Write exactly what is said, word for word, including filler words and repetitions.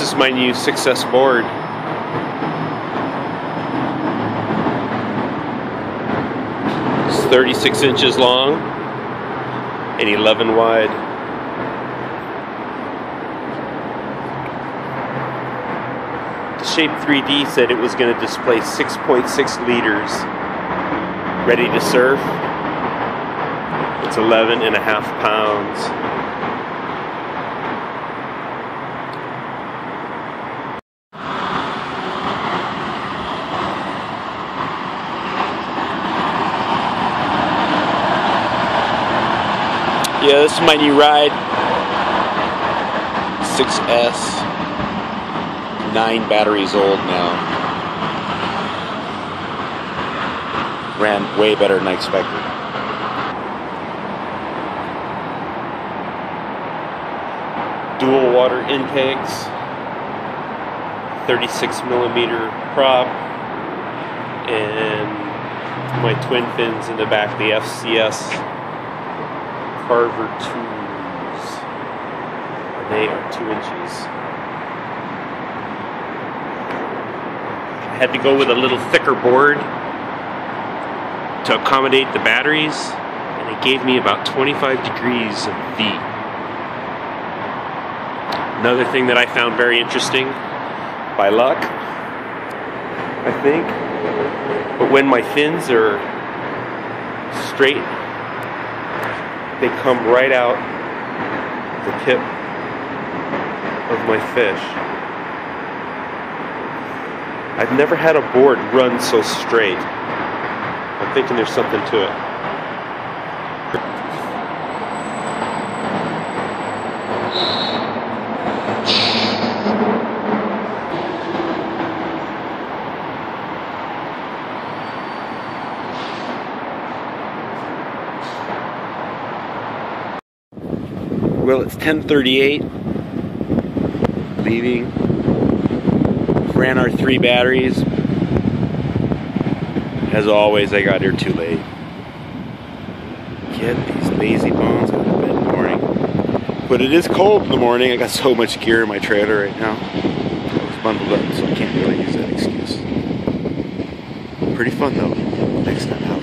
is my new six S board. It's thirty-six inches long and eleven wide. The Shape three D said it was going to display six point six liters. Ready to surf. It's eleven and a half pounds. Yeah, this is my new ride. six S. Nine batteries old now. Ran way better than I expected. Dual water intakes. thirty-six millimeter prop. And my twin fins in the back, the F C S Carver twos. And they are two inches. I had to go with a little thicker board to accommodate the batteries, and it gave me about twenty-five degrees of V. Another thing that I found very interesting, by luck, I think, but when my fins are straight, they come right out the tip of my fish. I've never had a board run so straight. I'm thinking there's something to it. Well, it's ten thirty-eight. Leaving. Ran our three batteries. As always, I got here too late. Get these lazy bones out of bed in the morning. But it is cold in the morning. I got so much gear in my trailer right now. I was bundled up, so I can't really use that excuse. Pretty fun though. Next time out.